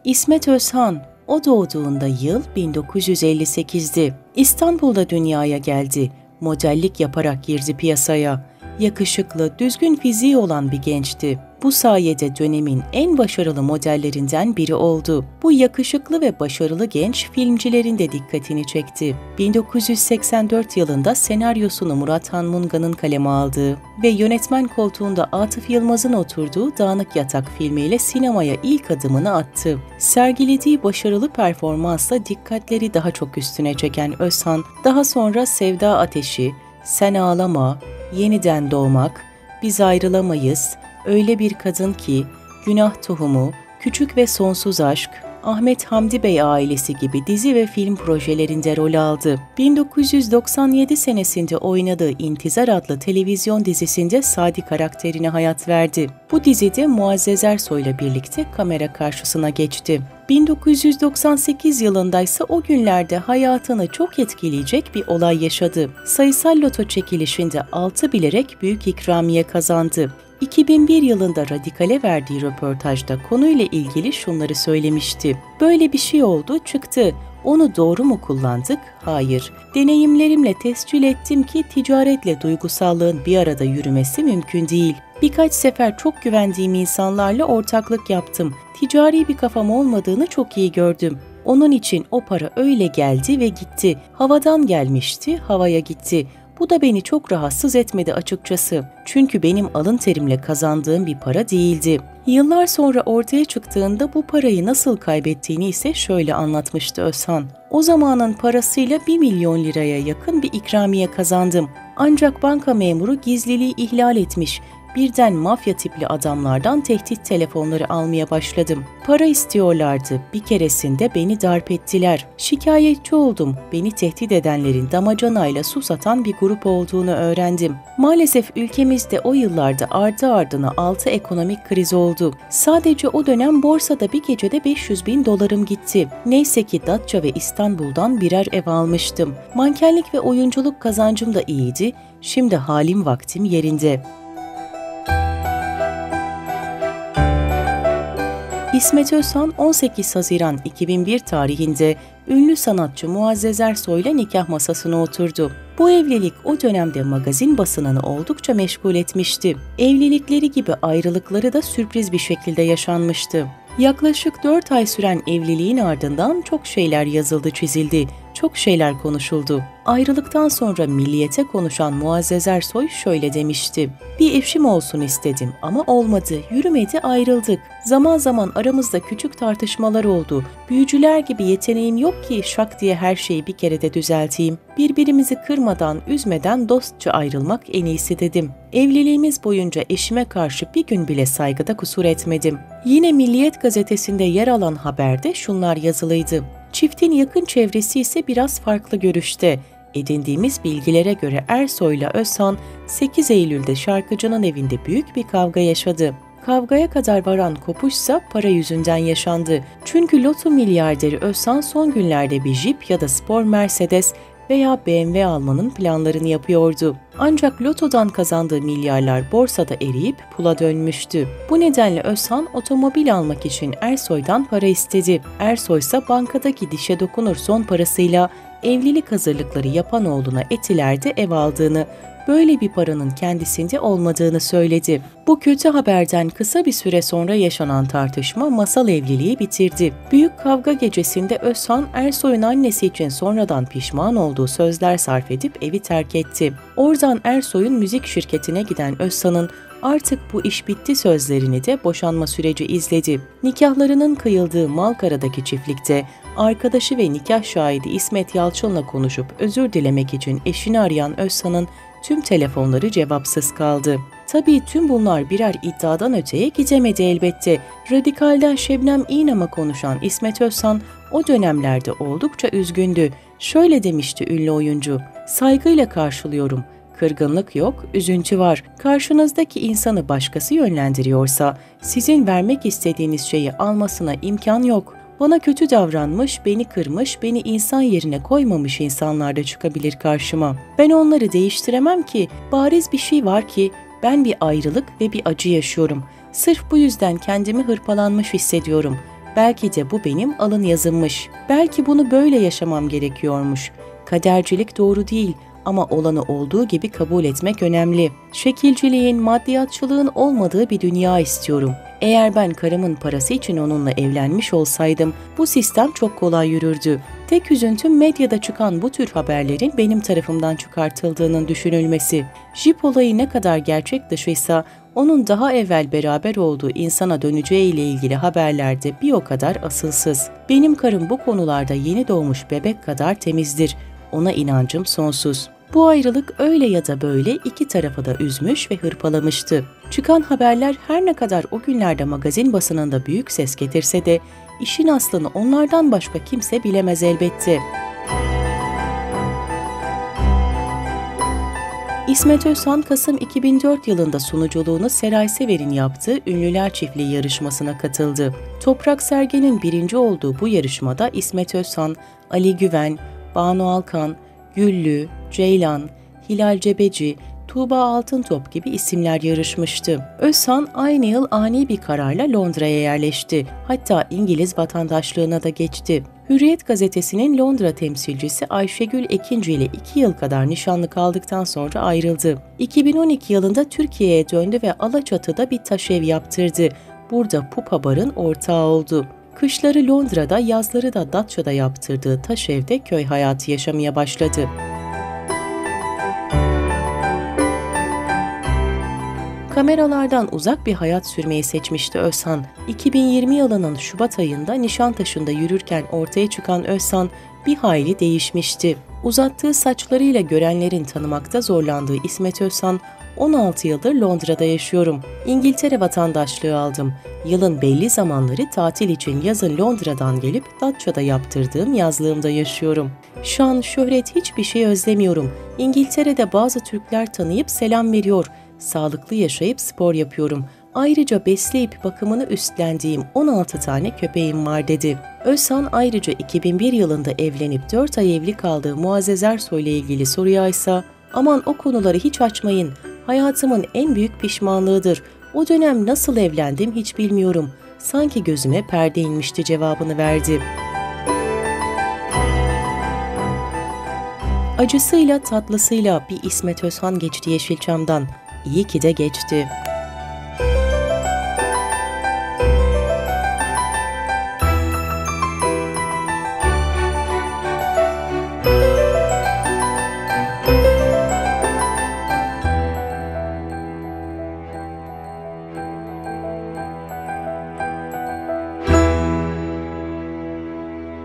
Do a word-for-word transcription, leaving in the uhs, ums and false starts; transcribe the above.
İsmet Özhan, o doğduğunda yıl bin dokuz yüz elli sekizdi. İstanbul'da dünyaya geldi. Modellik yaparak girdi piyasaya. Yakışıklı, düzgün fiziği olan bir gençti. Bu sayede dönemin en başarılı modellerinden biri oldu. Bu yakışıklı ve başarılı genç filmcilerin de dikkatini çekti. bin dokuz yüz seksen dört yılında senaryosunu Murat Han Munga'nın kaleme aldığı ve yönetmen koltuğunda Atıf Yılmaz'ın oturduğu Dağınık Yatak filmiyle sinemaya ilk adımını attı. Sergilediği başarılı performansla dikkatleri daha çok üstüne çeken Özhan, daha sonra Sevda Ateşi, Sen Ağlama, Yeniden Doğmak, Biz Ayrılamayız, Öyle Bir Kadın Ki, Günah Tohumu, Küçük ve Sonsuz Aşk, Ahmet Hamdi Bey Ailesi gibi dizi ve film projelerinde rol aldı. bin dokuz yüz doksan yedi senesinde oynadığı İntizar adlı televizyon dizisinde Sadi karakterine hayat verdi. Bu dizide Muazzez Ersoy'la birlikte kamera karşısına geçti. bin dokuz yüz doksan sekiz yılında ise o günlerde hayatını çok etkileyecek bir olay yaşadı. Sayısal loto çekilişinde altı bilerek büyük ikramiye kazandı. iki bin bir yılında Radikal'e verdiği röportajda konuyla ilgili şunları söylemişti. Böyle bir şey oldu, çıktı. Onu doğru mu kullandık? Hayır. Deneyimlerimle tescil ettim ki ticaretle duygusallığın bir arada yürümesi mümkün değil. Birkaç sefer çok güvendiğim insanlarla ortaklık yaptım. Ticari bir kafam olmadığını çok iyi gördüm. Onun için o para öyle geldi ve gitti. Havadan gelmişti, havaya gitti. Bu da beni çok rahatsız etmedi açıkçası. Çünkü benim alın terimle kazandığım bir para değildi. Yıllar sonra ortaya çıktığında bu parayı nasıl kaybettiğini ise şöyle anlatmıştı Özhan. O zamanın parasıyla bir milyon liraya yakın bir ikramiye kazandım. Ancak banka memuru gizliliği ihlal etmiş. Birden mafya tipli adamlardan tehdit telefonları almaya başladım. Para istiyorlardı. Bir keresinde beni darp ettiler. Şikayetçi oldum. Beni tehdit edenlerin damacanayla su satan bir grup olduğunu öğrendim. Maalesef ülkemizde o yıllarda ardı ardına altı ekonomik kriz oldu. Sadece o dönem borsada bir gecede beş yüz bin dolarım gitti. Neyse ki Datça ve İstanbul'dan birer ev almıştım. Mankenlik ve oyunculuk kazancım da iyiydi. Şimdi halim vaktim yerinde. İsmet Özhan on sekiz Haziran iki bin bir tarihinde ünlü sanatçı Muazzez Ersoy ile nikah masasına oturdu. Bu evlilik o dönemde magazin basınını oldukça meşgul etmişti. Evlilikleri gibi ayrılıkları da sürpriz bir şekilde yaşanmıştı. Yaklaşık dört ay süren evliliğin ardından çok şeyler yazıldı, çizildi. Çok şeyler konuşuldu. Ayrılıktan sonra Milliyet'e konuşan Muazzez Ersoy şöyle demişti. Bir eşim olsun istedim ama olmadı, yürümedi, ayrıldık. Zaman zaman aramızda küçük tartışmalar oldu. Büyücüler gibi yeteneğim yok ki şak diye her şeyi bir kerede düzelteyim. Birbirimizi kırmadan, üzmeden dostça ayrılmak en iyisi dedim. Evliliğimiz boyunca eşime karşı bir gün bile saygıda kusur etmedim. Yine Milliyet gazetesinde yer alan haberde şunlar yazılıydı. Çiftin yakın çevresi ise biraz farklı görüşte. Edindiğimiz bilgilere göre Ersoy ile Özhan sekiz Eylül'de şarkıcının evinde büyük bir kavga yaşadı. Kavgaya kadar varan kopuşsa para yüzünden yaşandı. Çünkü loto milyarderi Özhan son günlerde bir jip ya da spor Mercedes veya B M W almanın planlarını yapıyordu. Ancak lotodan kazandığı milyarlar borsada eriyip pula dönmüştü. Bu nedenle Özhan otomobil almak için Ersoy'dan para istedi. Ersoy ise bankadaki dişe dokunur son parasıyla evlilik hazırlıkları yapan oğluna Etiler'de ev aldığını, böyle bir paranın kendisinde olmadığını söyledi. Bu kötü haberden kısa bir süre sonra yaşanan tartışma masal evliliği bitirdi. Büyük kavga gecesinde Özhan, Ersoy'un annesi için sonradan pişman olduğu sözler sarf edip evi terk etti. Oradan Ersoy'un müzik şirketine giden Özhan'ın "Artık bu iş bitti" sözlerini de boşanma süreci izledi. Nikahlarının kıyıldığı Malkara'daki çiftlikte arkadaşı ve nikah şahidi İsmet Yalçın'la konuşup özür dilemek için eşini arayan Özhan'ın tüm telefonları cevapsız kaldı. Tabii tüm bunlar birer iddiadan öteye gidemedi elbette. Radikal'den Şebnem İnam'a konuşan İsmet Özhan o dönemlerde oldukça üzgündü. Şöyle demişti ünlü oyuncu, "Saygıyla karşılıyorum. Kırgınlık yok, üzüntü var. Karşınızdaki insanı başkası yönlendiriyorsa sizin vermek istediğiniz şeyi almasına imkan yok. Bana kötü davranmış, beni kırmış, beni insan yerine koymamış insanlar da çıkabilir karşıma. Ben onları değiştiremem ki. Bariz bir şey var ki ben bir ayrılık ve bir acı yaşıyorum. Sırf bu yüzden kendimi hırpalanmış hissediyorum. Belki de bu benim alın yazımmış. Belki bunu böyle yaşamam gerekiyormuş. Kadercilik doğru değil ama olanı olduğu gibi kabul etmek önemli. Şekilciliğin, maddiyatçılığın olmadığı bir dünya istiyorum. Eğer ben karımın parası için onunla evlenmiş olsaydım bu sistem çok kolay yürürdü. Tek üzüntüm medyada çıkan bu tür haberlerin benim tarafımdan çıkartıldığının düşünülmesi. Jip olayı ne kadar gerçek dışıysa onun daha evvel beraber olduğu insana döneceği ile ilgili haberlerde bir o kadar asılsız. Benim karım bu konularda yeni doğmuş bebek kadar temizdir. Ona inancım sonsuz. Bu ayrılık öyle ya da böyle iki tarafı da üzmüş ve hırpalamıştı. Çıkan haberler her ne kadar o günlerde magazin basınında büyük ses getirse de işin aslını onlardan başka kimse bilemez elbette. İsmet Özhan, Kasım iki bin dört yılında sunuculuğunu Seray Sever'in yaptığı Ünlüler Çiftliği yarışmasına katıldı. Toprak Sergen'in birinci olduğu bu yarışmada İsmet Özhan, Ali Güven, Banu Alkan, Güllü, Ceylan, Hilal Cebeci, Tuğba Altıntop gibi isimler yarışmıştı. Özhan aynı yıl ani bir kararla Londra'ya yerleşti. Hatta İngiliz vatandaşlığına da geçti. Hürriyet gazetesinin Londra temsilcisi Ayşegül Ekinci ile iki yıl kadar nişanlı kaldıktan sonra ayrıldı. iki bin on iki yılında Türkiye'ye döndü ve Alaçatı'da bir taşev yaptırdı. Burada Pupa Bar'ın ortağı oldu. Kışları Londra'da, yazları da Datça'da yaptırdığı taşevde köy hayatı yaşamaya başladı. Kameralardan uzak bir hayat sürmeyi seçmişti Özhan. iki bin yirmi yılının Şubat ayında Nişantaşı'nda yürürken ortaya çıkan Özhan bir hayli değişmişti. Uzattığı saçlarıyla görenlerin tanımakta zorlandığı İsmet Özhan, on altı yıldır Londra'da yaşıyorum. İngiltere vatandaşlığı aldım. Yılın belli zamanları tatil için yazın Londra'dan gelip Datça'da yaptırdığım yazlığımda yaşıyorum. Şan, şöhret, hiçbir şey özlemiyorum. İngiltere'de bazı Türkler tanıyıp selam veriyor. Sağlıklı yaşayıp spor yapıyorum. Ayrıca besleyip bakımını üstlendiğim on altı tane köpeğim var dedi. Özhan ayrıca iki bin bir yılında evlenip dört ay evli kaldığı Muazzez Ersoy ile ilgili soruya ise "Aman o konuları hiç açmayın. Hayatımın en büyük pişmanlığıdır. O dönem nasıl evlendim hiç bilmiyorum. Sanki gözüme perde inmişti" cevabını verdi. Acısıyla tatlısıyla bir İsmet Özhan geçti Yeşilçam'dan. İyi ki de geçti.